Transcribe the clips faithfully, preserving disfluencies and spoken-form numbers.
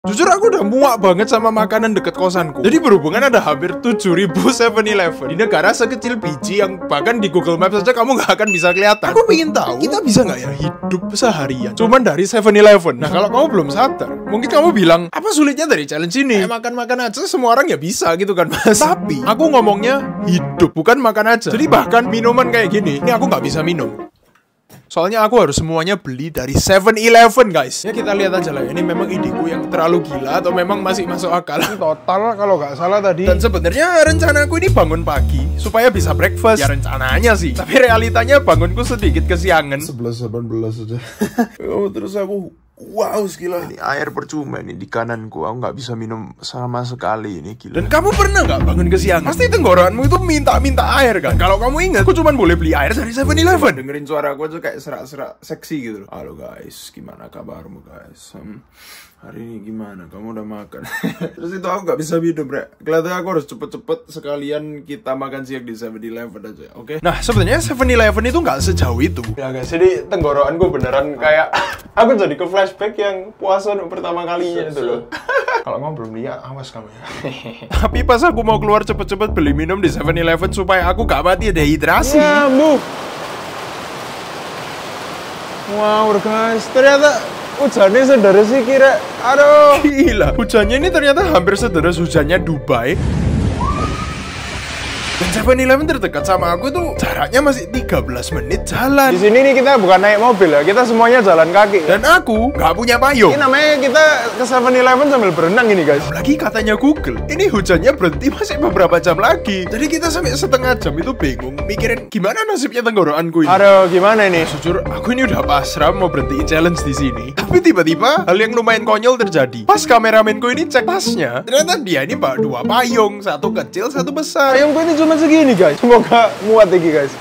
Jujur aku udah muak banget sama makanan deket kosanku. Jadi berhubungan ada hampir tujuh ribu seven eleven di negara sekecil biji yang bahkan di Google Maps saja kamu nggak akan bisa kelihatan. Aku pengen tahu kita bisa nggak ya hidup seharian cuman dari seven eleven. Nah kalau kamu belum sadar, mungkin kamu bilang apa sulitnya dari challenge ini? Eh, makan-makan aja semua orang ya bisa gitu kan mas. Tapi aku ngomongnya hidup bukan makan aja. Jadi bahkan minuman kayak gini, ini aku nggak bisa minum. Soalnya aku harus semuanya beli dari seven eleven guys. Ya kita lihat aja lah, ini memang ideku yang terlalu gila atau memang masih masuk akal. Total kalau nggak salah tadi. Dan sebenarnya rencanaku ini bangun pagi supaya bisa breakfast. Ya rencananya sih. Tapi realitanya bangunku sedikit kesiangan. sebelas delapan belas saja. Oh, terus aku wow gila. Ini air percuma nih di kananku. Aku nggak bisa minum sama sekali ini gila. Dan kamu pernah nggak bangun kesiangan? Pasti tenggorokanmu itu minta-minta air kan? Kalau kamu ingat, aku cuma boleh beli air dari seven eleven. Dengerin suara aku aja kayak serak-serak seksi gitu loh. Halo guys, gimana kabarmu guys? Hmm, hari ini gimana? Kamu udah makan? Terus itu aku nggak bisa minum, bre. Kelihatannya aku harus cepet-cepet sekalian kita makan siang di seven eleven aja, oke? Okay? Nah sebenarnya seven eleven itu nggak sejauh itu. Ya guys, jadi tenggorokanku beneran kayak aku jadi ke flashback yang puasa untuk pertama kalinya itu loh. Kalau kamu belum lihat, awas kamu ya. Tapi pas aku mau keluar cepet-cepet beli minum di seven eleven supaya aku gak mati dehidrasi. Ya, Bu. Wow, guys, ternyata hujannya sederas sih kira. Aduh, gila. Hujannya ini ternyata hampir sederas hujannya Dubai. Dan seven eleven terdekat sama aku tuh jaraknya masih tiga belas menit jalan. Di sini nih kita bukan naik mobil ya, kita semuanya jalan kaki. Dan aku nggak punya payung. Ini namanya kita ke seven eleven sambil berenang ini guys. Lagi katanya Google, ini hujannya berhenti masih beberapa jam lagi. Jadi kita sampai setengah jam itu bingung mikirin gimana nasibnya tenggorokanku ini. Aduh, gimana ini? Jujur, aku ini udah pasrah mau berhentiin challenge di sini. Tapi tiba-tiba hal yang lumayan konyol terjadi. Pas kameramenku ini cek tasnya, ternyata dia ini bawa dua payung, satu kecil, satu besar. Payungku ini cuma segini guys, semoga muat lagi guys.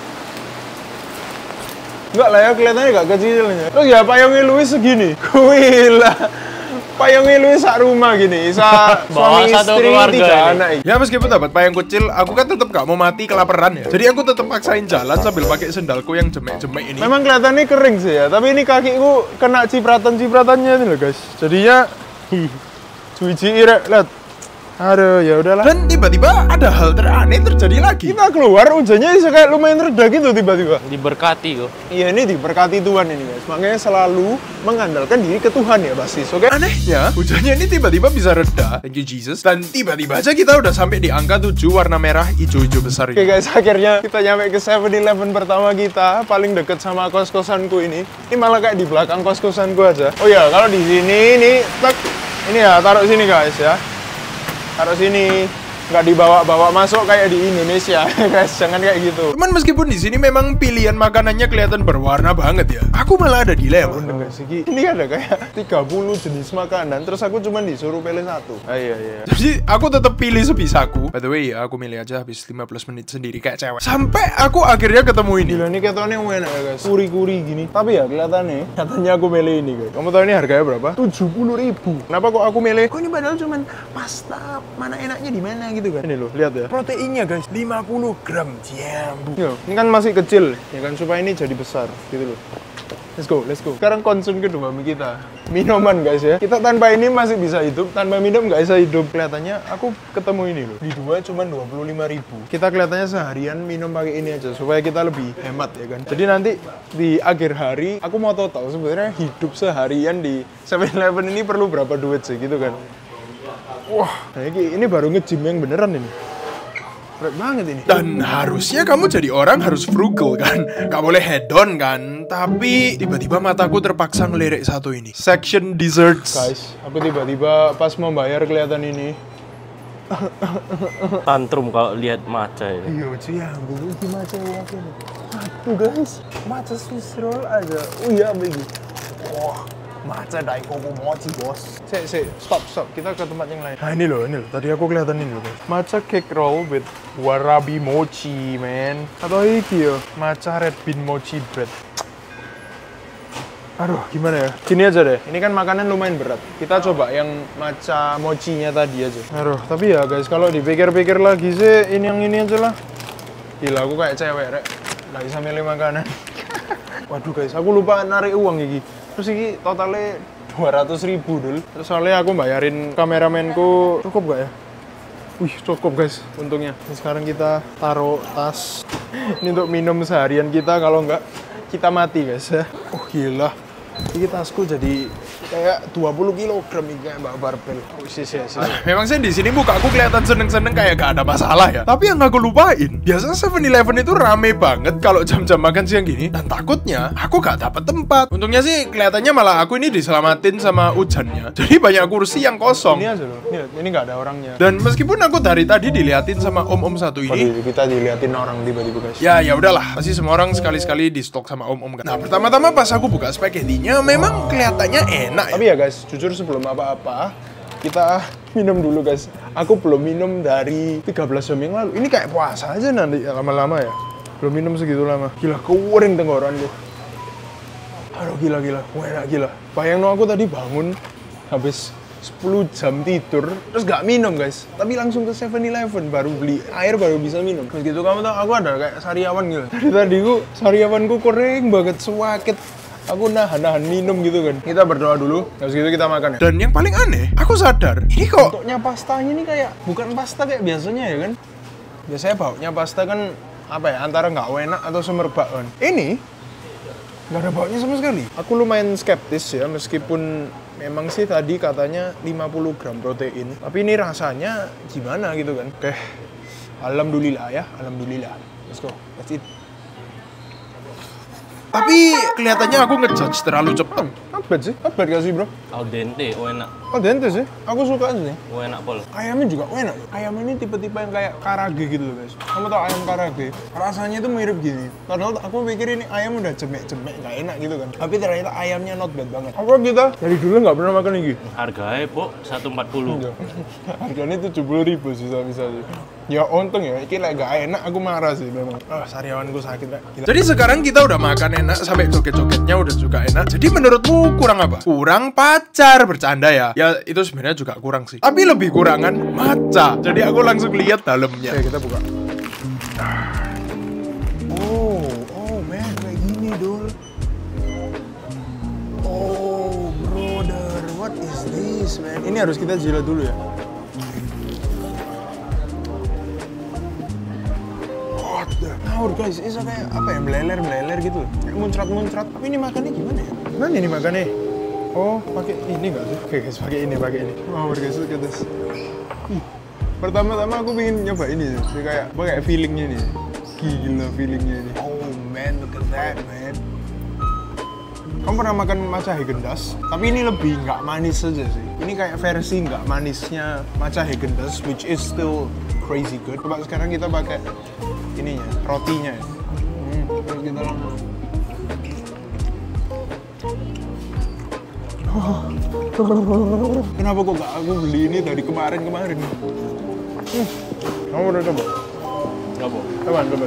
Enggak lah ya, kelihatannya gak kecilnya. Terus ya payungnya Luis segini. Gila. Payungnya Luis sak rumah gini, sa suami istri tiga anak. Ya meskipun dapat payung kecil, aku kan tetap gak mau mati kelaparan ya. Jadi aku tetap maksain jalan sambil pakai sendalku yang jemek-jemek ini. Memang kelihatannya kering sih ya, tapi ini kakiku kena cipratan-cipratannya ini loh guys. Jadinya cuci irek, lihat. Aduh, ya udahlah. Dan tiba-tiba ada hal teraneh terjadi lagi. Kita keluar, hujannya bisa kayak lumayan reda gitu tiba-tiba. Diberkati kok. Iya, ini diberkati Tuhan ini guys. Makanya selalu mengandalkan diri ke Tuhan ya, basis. Oke? Okay? Anehnya, hujannya ini tiba-tiba bisa reda. Thank you Jesus. Dan tiba-tiba aja kita udah sampai di angka tujuh warna merah hijau-hijau besar ini. Oke okay, guys, akhirnya kita nyampe ke seven eleven pertama kita, paling deket sama kos-kosanku ini. Ini malah kayak di belakang kos-kosanku aja. Oh ya, kalau di sini ini tek, ini ya taruh sini guys ya. Taruh sini, nggak dibawa-bawa masuk kayak di Indonesia, guys. Jangan kayak gitu. Cuman meskipun di sini memang pilihan makanannya kelihatan berwarna banget ya, aku malah ada dilema. Ini ada kayak tiga puluh jenis makanan, terus aku cuma disuruh pilih satu. Ah, iya iya. Jadi aku tetap pilih sebisaku. By the way, aku milih aja habis lima belas menit sendiri kayak cewek. Sampai aku akhirnya ketemu ini. Gila, ini ketonnya enak ya guys. Kuri-kuri gini. Tapi ya kelihatannya, katanya aku milih ini guys. Kamu tahu ini harganya berapa? tujuh puluh ribu. Kenapa kok aku milih? Kok ini padahal cuman pasta, mana enaknya di mana gitu kan. Ini loh, lihat ya. Proteinnya guys, lima puluh gram. Jambu. Yo, ini kan masih kecil, ya kan, supaya ini jadi besar gitu loh. Let's go, let's go. Sekarang concern kedua kita, minuman guys ya. Kita tanpa ini masih bisa hidup, tanpa minum nggak bisa hidup. Kelihatannya aku ketemu ini loh. Di dua cuma dua puluh lima ribu. Kita kelihatannya seharian minum pakai ini aja supaya kita lebih hemat ya kan. Jadi nanti di akhir hari aku mau total sebenarnya hidup seharian di seven eleven ini perlu berapa duit sih gitu kan. Wah, nah ini, ini baru nge-gym yang beneran ini. Berat banget ini. Dan harusnya kamu jadi orang harus frugal kan. Gak boleh hedon kan. Tapi tiba-tiba mataku terpaksa ngelirik satu ini. Section desserts. Guys, aku tiba-tiba pas mau bayar kelihatan ini. Tantrum kalau lihat matcha ini. Iya, cuy ya. Ini matcha yakin. Aduh guys, matcha Swiss roll aja. Oh iya, begini. Wah. Matcha Daikoku mochi bos. Sik, sik, stop, stop. Kita ke tempat yang lain. Nah ini loh, ini loh. Tadi aku kelihatan ini loh guys. Matcha cake roll with warabi mochi, man. Atau iki yo, matcha red bean mochi bread. Aduh, gimana ya? Gini aja deh. Ini kan makanan lumayan berat. Kita coba yang matcha mochinya tadi aja. Aduh, tapi ya guys, kalau dipikir-pikir lagi sih, ini yang ini aja lah. Gila, aku kayak cewek, rek. Nggak bisa milih makanan. Waduh guys, aku lupa narik uang gini. Terus ini totalnya dua ratus ribu dulu. Terus soalnya aku bayarin kameramenku cukup gak ya? Wih, cukup guys, untungnya. Nah, sekarang kita taruh tas. Ini untuk minum seharian kita, kalau nggak kita mati guys ya. Oh gila, ini tasku jadi kayak dua puluh kilogram nih, kayak mbak barbel. Oh sih sih sih. Memang sih di sini muka aku kelihatan seneng-seneng kayak gak ada masalah ya. Tapi yang aku lupain, biasanya seven eleven itu rame banget kalau jam-jam makan siang gini. Dan takutnya aku gak dapat tempat. Untungnya sih kelihatannya malah aku ini diselamatin sama hujannya. Jadi banyak kursi yang kosong. Ini aja loh, ini, ini gak ada orangnya. Dan meskipun aku dari tadi diliatin sama om-om satu ini, oh, kita diliatin orang tiba-tiba guys. Ya ya udahlah, pasti semua orang sekali-sekali di stok sama om-om kan. Nah pertama-tama pas aku buka spaghettinya, memang kelihatannya enak. Ya. Tapi ya guys, jujur sebelum apa-apa kita minum dulu guys. Aku belum minum dari tiga belas jam yang lalu. Ini kayak puasa aja nanti lama-lama ya. Belum minum segitu lama. Gila, kering tenggorokanku. Aduh gila gila, enak gila. Bayangin aku tadi bangun habis sepuluh jam tidur terus gak minum guys. Tapi langsung ke seven eleven baru beli air baru bisa minum. Terus gitu kamu tau aku ada kayak sariawan gitu. Dari tadi ku sariawanku kering banget, sewakit. Aku nahan-nahan minum gitu kan. Kita berdoa dulu, habis gitu kita makan ya. Dan yang paling aneh, aku sadar, ini kok bentuknya pastanya ini kayak bukan pasta kayak biasanya ya kan. Biasanya baunya pasta kan apa ya, antara nggak enak atau semerbak kan. Ini nggak ada baunya sama sekali. Aku lumayan skeptis ya, meskipun memang sih tadi katanya lima puluh gram protein. Tapi ini rasanya gimana gitu kan. Oke, alhamdulillah ya, alhamdulillah. Let's go, let's eat. Tapi kelihatannya aku ngejudge terlalu cepet. Apa sih? Apa gak sih bro? Al dente, oh enak. Al dente sih? Aku suka sih. Oh enak pol. Ayamnya juga enak. Ayam ini tipe-tipe yang kayak karage gitu loh guys. Kamu tau ayam karage? Rasanya itu mirip gini. Padahal aku pikir ini ayam udah cemek-cemek, gak enak gitu kan. Tapi ternyata ayamnya not bad banget. Apa kita dari dulu nggak pernah makan ini? Harganya po seratus empat puluh. Harganya tujuh puluh ribu sih bisa sih. Ya untung ya, ini like gak enak, aku marah sih memang. Ah, oh, sariawanku sakit gak? Jadi sekarang kita udah makan enak, sampai joget-jogetnya udah juga enak. Jadi menurutmu kurang apa? Kurang pacar, bercanda ya. Ya itu sebenarnya juga kurang sih. Tapi lebih kurangan matcha. Jadi aku langsung lihat dalamnya. Oke, kita buka. Oh, oh man, kayak gini dul. Oh brother, what is this man? Ini harus kita jilat dulu ya. Ngawur guys, ini kayak apa ya, meleler-meleler gitu, kayak muncrat-muncrat. Tapi ini makannya gimana ya? Gimana ini makannya? Oh, pakai ini nggak sih? Oke guys, pakai ini, pakai ini. Ngawur guys, lihat guys. Pertama-tama aku pengen nyoba ini sih, kayak apa kayak feelingnya nih. Gila feelingnya ini. Oh man, look at that man. Kamu pernah makan matcha Häagen-Dazs? Tapi ini lebih nggak manis saja sih. Ini kayak versi nggak manisnya matcha Häagen-Dazs, which is still crazy good. Coba sekarang kita pakai ininya, rotinya ya. Hmm, terus kita langsung. Oh. Kenapa kok gak aku beli ini dari kemarin-kemarin? Hmm. Kamu udah coba? Coba. Coba, coba.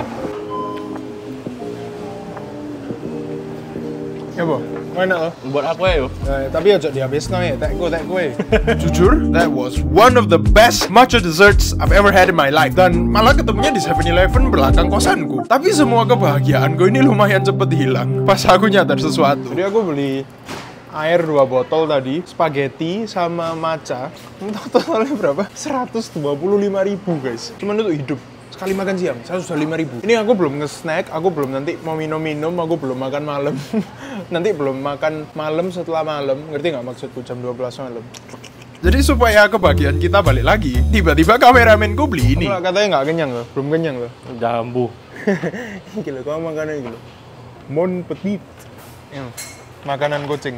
Coba. Enak loh. Buat aku ya, nah, tapi aja dihabiskan ya, tak gue, tak gue. Jujur, that was one of the best matcha desserts I've ever had in my life. Dan malah ketemunya di seven eleven belakang kosanku. Tapi semua kebahagiaanku ini lumayan cepet hilang pas aku nyadar sesuatu. Jadi aku beli air dua botol tadi, spaghetti sama matcha. Totalnya berapa? seratus dua puluh lima ribu guys. Cuman untuk hidup. Sekali makan siang, seratus dua puluh lima ribu. Ini aku belum nge-snack, aku belum nanti mau minum-minum, aku belum makan malam. Nanti belum makan malam setelah malam. Ngerti nggak maksudku jam dua belas malam? Jadi supaya kebahagiaan kita balik lagi, tiba-tiba kameramenku beli ini. Apa, katanya nggak kenyang loh, belum kenyang loh. Jambu. Gila, kamu makannya gitu. Mon petit. Yang makanan kucing.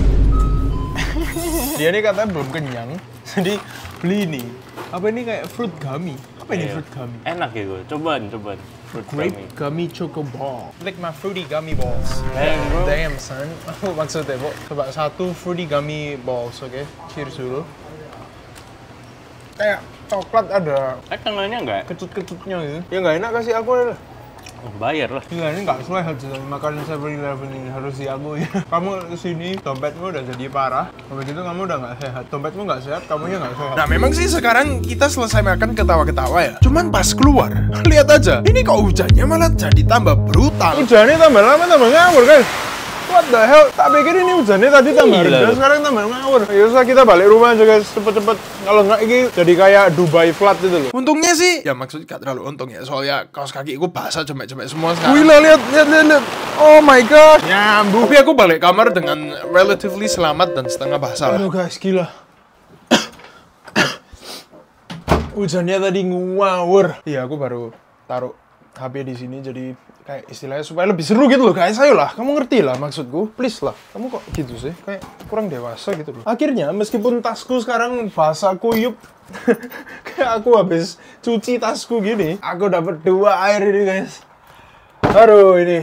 Dia ini katanya belum kenyang, jadi beli ini. Apa ini kayak fruit gummy? Apa ini fruit gummy? Enak ya gue, cobaan, cobaan. Fruit Grape gummy. gummy choco ball. Like my fruity gummy balls. Damn, bro. Damn son. Apa maksudnya, Bo? Coba satu fruity gummy balls, oke? Okay? Cheers dulu. Kayak coklat ada. Eh, tengahnya enggak? Kecut-kecutnya gitu. Ya nggak enak kasih aku ya. Oh, bayar lah. Gila, ini nggak sehat sih makanan seven eleven ini, harus diakui. Kamu kesini, dompetmu udah jadi parah. Habis itu kamu udah nggak sehat. Dompetmu nggak sehat, kamunya nggak sehat. Nah, memang sih sekarang kita selesai makan ketawa-ketawa ya. Cuman pas keluar, lihat aja. Ini kok hujannya malah jadi tambah brutal. Hujannya tambah lama, tambah ngawur guys. What the hell? Tak pikir ini hujannya tadi tambah rendah, sekarang tambah ngawur. Ayo usah kita balik rumah aja guys, cepet-cepet. Kalau nggak ini jadi kayak Dubai flood itu loh. Untungnya sih, ya maksudnya gak terlalu untung ya, soalnya kaos kaki aku basah cemek-cemek semua sekarang. Wih lah, lihat, lihat, lihat, lihat. Oh my god. Nyambung. Tapi aku balik kamar dengan relatively selamat dan setengah basah lah. Aduh guys, gila. Hujannya tadi ngawur. Iya, aku baru taruh H P di sini jadi kayak istilahnya supaya lebih seru gitu loh guys. Ayolah, kamu ngerti lah maksudku. Please lah. Kamu kok gitu sih? Kayak kurang dewasa gitu loh. Akhirnya meskipun tasku sekarang basah kuyup kayak aku habis cuci tasku gini, aku dapat dua air ini guys. Aduh ini.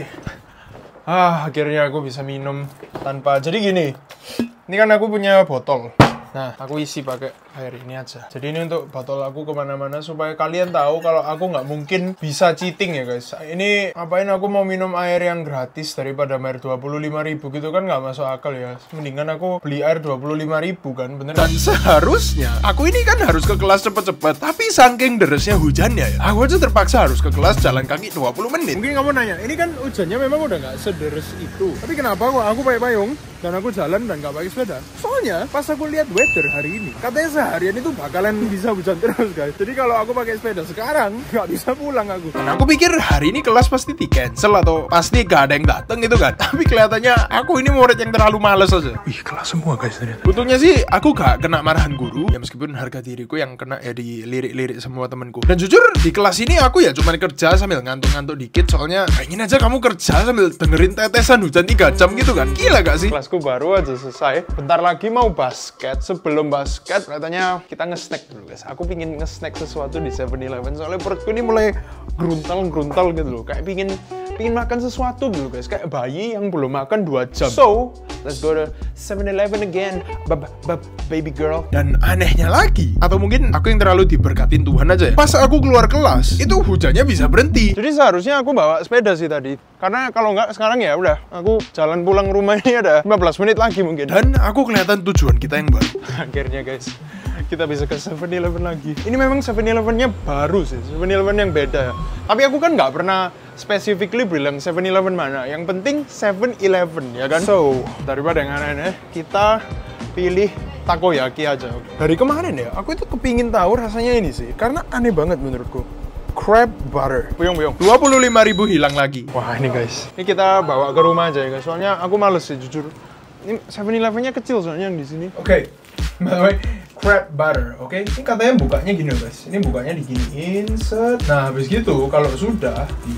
Ah, akhirnya aku bisa minum tanpa. Jadi gini. Ini kan aku punya botol. Nah, aku isi pakai air ini aja. Jadi ini untuk botol aku kemana-mana supaya kalian tahu kalau aku nggak mungkin bisa cheating ya guys. Ini ngapain aku mau minum air yang gratis daripada air dua puluh lima ribu gitu kan nggak masuk akal ya. Mendingan aku beli air dua puluh lima ribu kan, bener. Dan seharusnya aku ini kan harus ke kelas cepet-cepet. Tapi saking deresnya hujannya ya, aku aja terpaksa harus ke kelas jalan kaki dua puluh menit. Mungkin kamu nanya, ini kan hujannya memang udah nggak sederes itu. Tapi kenapa kok aku pakai payung dan aku jalan dan nggak pakai sepeda? Soalnya pas aku lihat weather hari ini, katanya seharian itu bakalan bisa hujan terus guys. Jadi kalau aku pakai sepeda sekarang nggak bisa pulang aku. Dan aku pikir hari ini kelas pasti di cancel atau pasti gak ada yang dateng gitu kan. Tapi kelihatannya aku ini murid yang terlalu males aja. Wih, kelas semua guys ternyata. Untungnya sih aku gak kena marahan guru ya, meskipun harga diriku yang kena ya di lirik-lirik semua temenku. Dan jujur di kelas ini aku ya cuma kerja sambil ngantuk-ngantuk dikit. Soalnya pengen aja kamu kerja sambil dengerin tetesan hujan tiga jam gitu kan. Gila gak sih? Kelasku baru aja selesai. Bentar lagi mau basket. Sebelum basket katanya kita nge-snack dulu guys. Aku pingin nge-snack sesuatu di seven eleven soalnya perutku ini mulai gruntal-gruntal gitu loh. Kayak pingin pingin makan sesuatu gitu guys. Kayak bayi yang belum makan dua jam. So, let's go to seven eleven again. Bab bab baby girl. Dan anehnya lagi, atau mungkin aku yang terlalu diberkatin Tuhan aja ya. Pas aku keluar kelas, itu hujannya bisa berhenti. Jadi seharusnya aku bawa sepeda sih tadi. Karena kalau nggak sekarang ya udah, aku jalan pulang rumah ini ada lima belas menit lagi mungkin. Dan aku kelihatan tujuan kita yang baru. Akhirnya guys, kita bisa ke seven eleven lagi. Ini memang seven eleven-nya baru sih, seven eleven yang beda. Tapi aku kan nggak pernah specifically bilang seven eleven mana. Yang penting seven eleven ya kan. So, daripada yang aneh-aneh, kita pilih takoyaki aja. Dari kemarin ya, aku itu kepingin tahu rasanya ini sih. Karena aneh banget menurutku. Crab butter. Buyong-buyong. dua puluh lima ribu hilang lagi. Wah, ini guys. Ini kita bawa ke rumah aja ya guys. Soalnya aku males sih jujur. Ini seven eleven-nya kecil soalnya yang di sini. Oke. Okay. By the way, crab butter, oke? Okay? Ini katanya bukanya gini guys. Ini bukanya diginiin, set. Nah, habis gitu kalau sudah di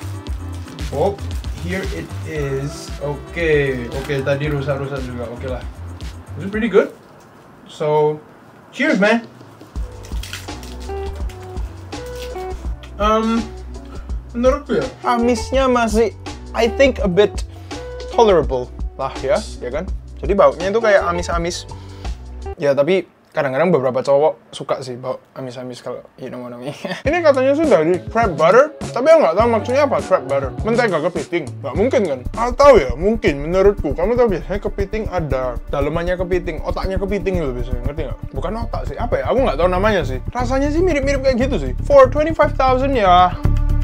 oh, here it is. Oke, okay. oke okay, tadi rusak-rusak juga. Oke okay lah. This is pretty good. So, cheers man. Um, menurutku ya, amisnya masih, I think a bit tolerable lah ya, ya kan? Jadi baunya itu kayak amis-amis. Ya tapi kadang-kadang beberapa cowok suka sih bau amis-amis kalau you know what I mean. Ini katanya sih dari crab butter, tapi aku nggak tahu maksudnya apa crab butter. Mentega kepiting, nggak mungkin kan? Atau ya mungkin menurutku, kamu tahu biasanya kepiting ada dalemannya kepiting, otaknya kepiting gitu biasanya, ngerti nggak? Bukan otak sih, apa ya? Aku nggak tahu namanya sih. Rasanya sih mirip-mirip kayak gitu sih. For twenty-five thousand ya.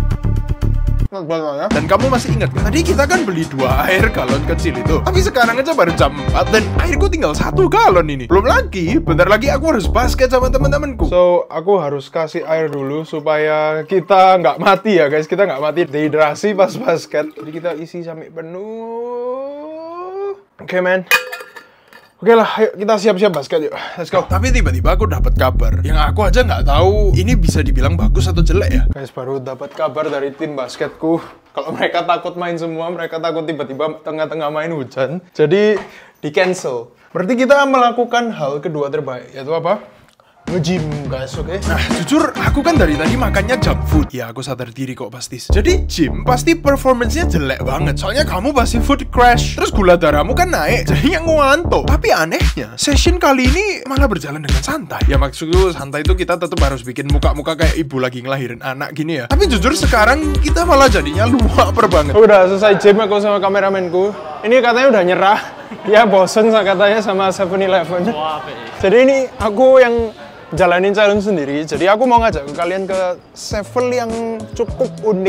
Ya. Dan kamu masih ingat kan? Tadi kita kan beli dua air galon kecil itu. Tapi sekarang aja baru jam empat dan airku tinggal satu galon ini. Belum lagi, bentar lagi aku harus basket sama teman-temanku. So, aku harus kasih air dulu supaya kita nggak mati ya guys. Kita nggak mati dehidrasi pas basket. Jadi kita isi sampai penuh. Oke okay, man. Oke lah, ayo kita siap-siap basket yuk. Let's go. Tapi tiba-tiba aku dapat kabar yang aku aja nggak tahu ini bisa dibilang bagus atau jelek ya. Guys, baru dapat kabar dari tim basketku. Kalau mereka takut main semua, mereka takut tiba-tiba tengah-tengah main hujan. Jadi di cancel. Berarti kita melakukan hal kedua terbaik, yaitu apa? Nge-gym guys, oke? Okay? Nah, jujur aku kan dari tadi makannya junk food. Ya, aku sadar diri kok pasti. Jadi gym pasti performance-nya jelek banget. Soalnya kamu pasti food crash. Terus gula darahmu kan naik. Jadinya ngantuk. Tapi anehnya, session kali ini malah berjalan dengan santai. Ya maksudku santai itu kita tetap harus bikin muka-muka kayak ibu lagi ngelahirin anak gini ya. Tapi jujur sekarang kita malah jadinya luar banget. Udah selesai gym aku sama kameramenku. Ini katanya udah nyerah. Dia bosen katanya sama seven eleven. Jadi ini aku yang jalanin challenge sendiri. Jadi aku mau ngajak ke kalian ke Sevel yang cukup unik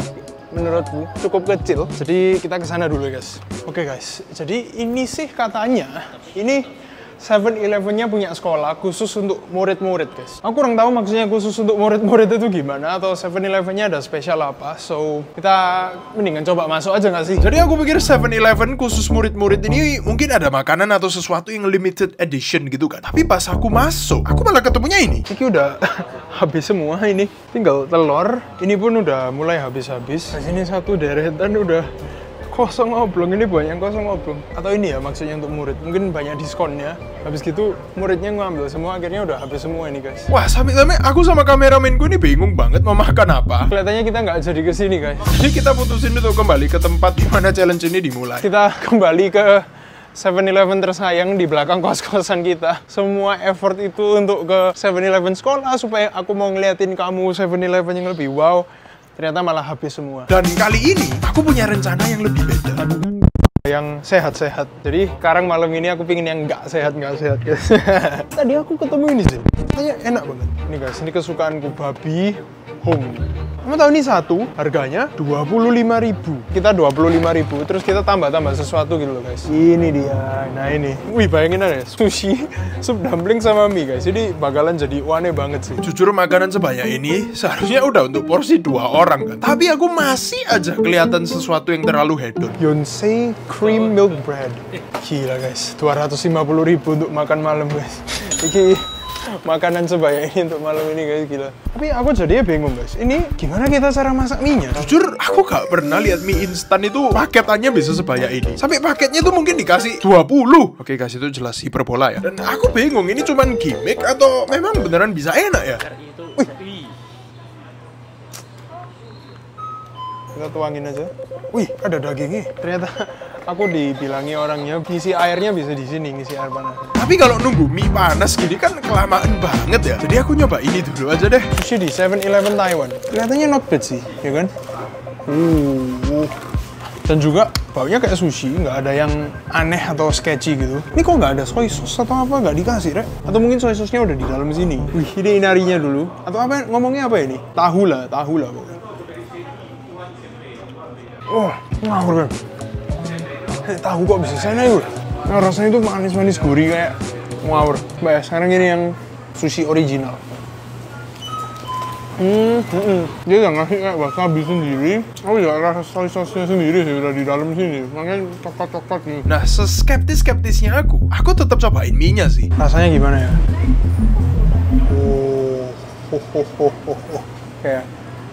menurutku cukup kecil. Jadi kita ke sana dulu guys. Oke guys, jadi ini sih katanya ini seven eleven-nya punya sekolah khusus untuk murid-murid guys. Aku kurang tahu maksudnya khusus untuk murid-murid itu gimana, atau seven eleven-nya ada spesial apa. So, kita mendingan coba masuk aja nggak sih? Jadi aku pikir seven eleven khusus murid-murid ini mungkin ada makanan atau sesuatu yang limited edition gitu kan. Tapi pas aku masuk, aku malah ketemunya ini. Ini udah habis semua ini. Tinggal telur, ini pun udah mulai habis-habis. Nah, sini satu deretan udah kosong oblong, ini banyak yang kosong oblong. Atau ini ya maksudnya untuk murid, mungkin banyak diskonnya. Habis gitu muridnya ngambil semua, akhirnya udah habis semua ini guys. Wah, sampai-sampai aku sama kameramenku ini bingung banget mau makan apa. Kelihatannya kita nggak jadi kesini guys. Jadi kita putusin untuk kembali ke tempat di mana challenge ini dimulai. Kita kembali ke seven eleven tersayang di belakang kos-kosan kita. Semua effort itu untuk ke seven eleven sekolah supaya aku mau ngeliatin kamu seven eleven yang lebih wow. Ternyata malah habis semua. Dan kali ini aku punya rencana yang lebih beda. Yang sehat-sehat. Jadi sekarang malam ini aku pingin yang nggak sehat-nggak sehat guys. Tadi aku ketemu ini sih. Katanya enak banget. Ini guys, ini kesukaanku, babi home. Kamu tahu ini satu, harganya dua puluh lima ribu. Kita dua puluh lima ribu, terus kita tambah-tambah sesuatu gitu loh guys. Ini dia, nah ini. Wih, bayangin aja, sushi, sup dumpling sama mie guys. Jadi bakalan jadi aneh banget sih. Jujur makanan sebanyak ini seharusnya udah untuk porsi dua orang kan. Tapi aku masih aja kelihatan sesuatu yang terlalu hedon. Yonsei cream milk bread. Gila guys, dua ratus lima puluh ribu untuk makan malam guys. Iki makanan sebanyak ini untuk malam ini guys, gila. Tapi aku jadinya bingung guys, ini gimana kita cara masak mie-nya? Jujur aku gak pernah lihat mie instan itu paketannya bisa sebanyak ini. Sampai paketnya tuh mungkin dikasih dua puluh. Oke guys, itu jelas hiperbola ya. Dan aku bingung, ini cuman gimmick atau memang beneran bisa enak ya? Wih, kita tuangin aja. Wih, ada dagingnya. Ternyata aku dibilangi orangnya ngisi airnya bisa di sini, ngisi air panas. Tapi kalau nunggu mie panas gini kan kelamaan banget ya. Jadi aku nyoba ini dulu aja deh. Sushi di seven eleven Taiwan. Kelihatannya not bad sih, ya kan? Uh. Dan juga baunya kayak sushi, nggak ada yang aneh atau sketchy gitu. Ini kok nggak ada soy sauce atau apa, nggak dikasih, Rek? Atau mungkin soy sauce-nya udah di dalam sini. Wih, ini inarinya dulu. Atau apa, ngomongnya apa ini? Tahu lah, tahu lah pokoknya. Oh, ngawur kan? Eh, tahu kok bisa sana yuk. Nah, rasanya itu manis-manis gurih kayak ngawur. Baik, sekarang ini yang sushi original. Hmm, hmm, hmm. Dia nggak ngasih kayak wasabi sendiri. Oh ya, rasa soy sauce-nya sendiri sih udah di dalam sini. Makanya coklat-coklat gitu. Nah, seskeptis-skeptisnya aku, aku tetap cobain mie-nya sih. Rasanya gimana ya? Oh, ho, ho, ho, ho, ho. Kayak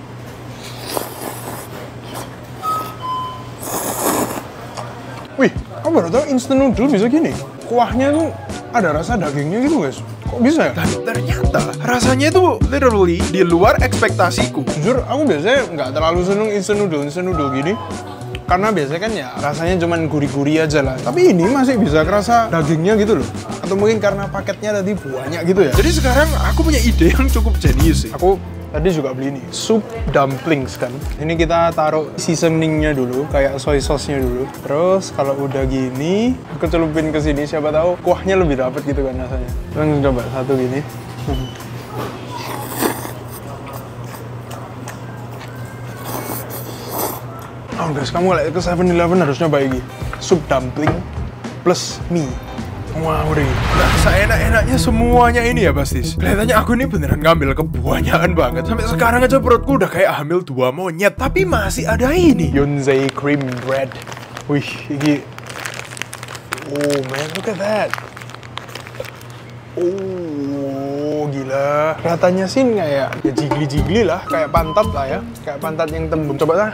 wih, aku baru tau instant noodle bisa gini. Kuahnya tuh ada rasa dagingnya gitu guys. Kok bisa ya? Dan ternyata rasanya itu literally di luar ekspektasiku. Jujur, aku biasanya nggak terlalu seneng instant noodle, instant noodle gini. Karena biasanya kan ya rasanya cuman gurih-gurih aja lah. Tapi ini masih bisa kerasa dagingnya gitu loh. Atau mungkin karena paketnya tadi banyak gitu ya. Jadi sekarang aku punya ide yang cukup jenius sih. Aku tadi juga beli ini, soup dumplings kan. Ini kita taruh seasoningnya dulu, kayak soy sauce-nya dulu. Terus kalau udah gini, aku celupin ke sini, siapa tahu kuahnya lebih dapet gitu kan rasanya. Langsung coba satu gini. Oh guys, kamu lagi ke seven eleven harus nyoba ini. Soup dumpling plus mie. Wow, deh. Nah, seenak-enaknya semuanya ini ya, Bastis. Kelihatannya aku ini beneran ngambil kebanyakan banget. Sampai sekarang aja perutku udah kayak hamil dua monyet. Tapi masih ada ini. Yonsei cream bread. Wih, ini. Oh man, look at that. Oh, gila. Kelihatannya sih kayak ya jigli-jigli lah. Kayak pantat lah ya. Kayak pantat yang tembem. Coba lah.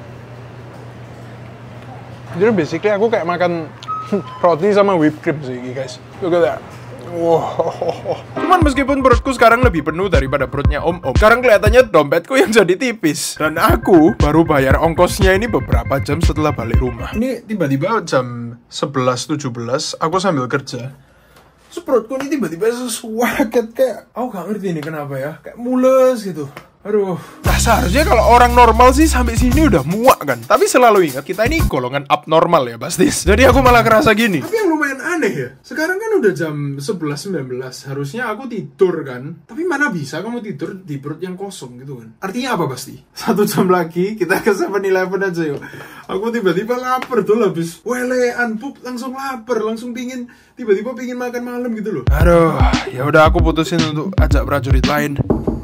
Jadi basically aku kayak makan roti sama whipped cream sih guys. Look at that. Wow. Cuman meskipun perutku sekarang lebih penuh daripada perutnya om-om, sekarang kelihatannya dompetku yang jadi tipis. Dan aku baru bayar ongkosnya ini beberapa jam setelah balik rumah. Ini tiba-tiba jam sebelas tujuh belas, aku sambil kerja. Terus perutku ini tiba-tiba sesuatu kayak, aku gak ngerti ini kenapa ya, kayak mules gitu. Aduh, nah seharusnya kalau orang normal sih sampai sini udah muak kan. Tapi selalu ingat kita ini golongan abnormal ya Bastis. Jadi aku malah kerasa gini. Tapi yang lumayan aneh ya, sekarang kan udah jam sebelas sembilan belas. Harusnya aku tidur kan. Tapi mana bisa kamu tidur di perut yang kosong gitu kan. Artinya apa Basti? Satu jam lagi kita ke seven eleven aja yuk. Aku tiba-tiba lapar tuh, habis welean pup langsung lapar, langsung pingin, tiba-tiba pingin makan malam gitu loh. Aduh, ya udah aku putusin untuk ajak prajurit lain.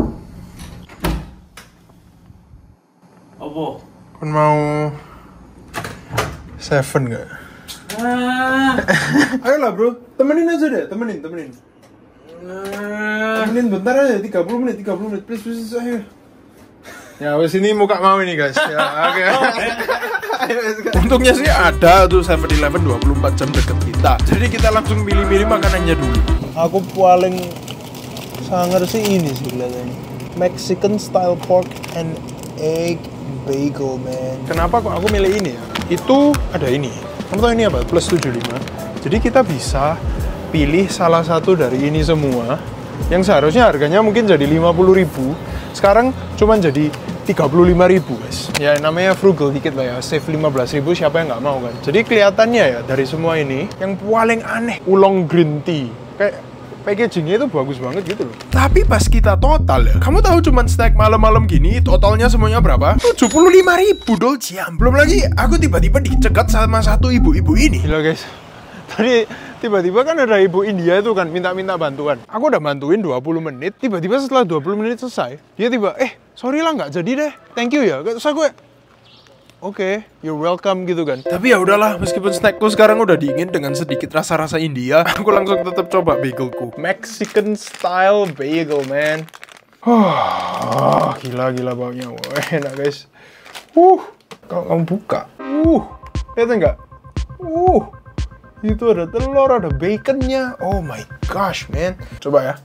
Apa? Kan mau seven gak? Ah. Ayolah bro, temenin aja deh, temenin, temenin. Temenin bentar aja, tiga puluh menit, tiga puluh menit, please, please, ayo. Ya, wes ini muka mau ini guys. Ya, oke. Okay. Untungnya sih ada tuh seven eleven dua puluh empat jam deket kita. Jadi kita langsung pilih-pilih makanannya dulu. Aku paling sangar sih ini sih kelihatannya. Mexican style pork and egg bagel, man. Kenapa kok aku milih ini ya? Itu ada ini. Kamu tahu ini apa? Plus tujuh puluh lima. Jadi kita bisa pilih salah satu dari ini semua yang seharusnya harganya mungkin jadi lima puluh ribu. Sekarang cuman jadi tiga puluh lima ribu, guys. Ya namanya frugal dikit lah ya. Save lima belas ribu, siapa yang nggak mau kan? Jadi kelihatannya ya dari semua ini yang paling aneh oolong green tea. Kayak packagingnya itu bagus banget gitu loh. Tapi pas kita total ya, kamu tahu cuman snack malam-malam gini, totalnya semuanya berapa? tujuh puluh lima ribu dolciam. Belum lagi aku tiba-tiba dicegat sama satu ibu-ibu ini. Gila guys. Tadi tiba-tiba kan ada ibu India itu kan minta-minta bantuan. Aku udah bantuin dua puluh menit, tiba-tiba setelah dua puluh menit selesai, dia tiba, eh sorry lah nggak jadi deh, thank you ya. Terus aku, oke, okay, you're welcome gitu kan. Tapi ya udahlah, meskipun snackku sekarang udah dingin dengan sedikit rasa-rasa India, aku langsung tetap coba bagelku. Mexican style bagel, man. Oh, gila-gila baunya, wah enak guys. Uh, kalau kamu buka, uh, lihat nggak? Uh, itu ada telur, ada baconnya. Oh my gosh, man. Coba ya.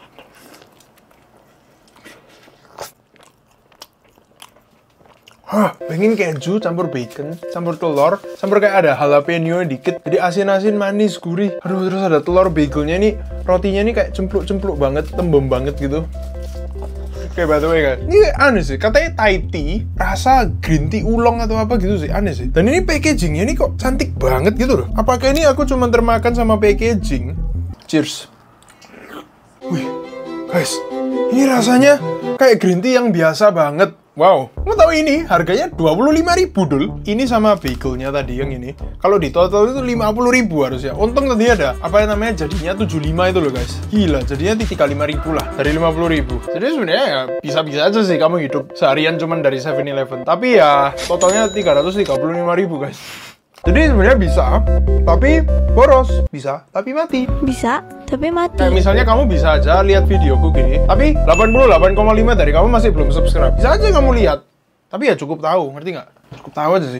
Hah, pengen keju campur bacon, campur telur, campur kayak ada jalapeno dikit, jadi asin-asin manis gurih. Aduh, terus ada telur bagelnya nih, rotinya nih kayak cempluk-cempluk banget, tembem banget gitu. Oke, by the way guys, ini aneh sih, katanya Thai tea, rasa green tea oolong atau apa gitu sih, aneh sih. Dan ini packagingnya nih kok cantik banget gitu loh. Apakah ini aku cuma termakan sama packaging? Cheers. Wih, guys, ini rasanya kayak green tea yang biasa banget. Wow, kamu tahu ini harganya dua puluh lima ribu dul. Ini sama bagelnya tadi yang ini. Kalau di total itu lima puluh ribu harusnya. Untung tadi ada apa yang namanya jadinya tujuh puluh lima itu loh guys. Gila, jadinya tiga puluh lima ribu lah dari lima puluh ribu. Jadi sebenarnya ya bisa-bisa aja sih kamu hidup seharian cuman dari seven eleven. Tapi ya totalnya tiga ratus tiga puluh lima ribu guys. Jadi sebenarnya bisa, tapi boros. Bisa, tapi mati. Bisa, tapi mati. Kayak misalnya kamu bisa aja lihat videoku gini, tapi delapan puluh delapan koma lima dari kamu masih belum subscribe. Bisa aja kamu lihat, tapi ya cukup tahu, ngerti nggak? Cukup tahu aja sih.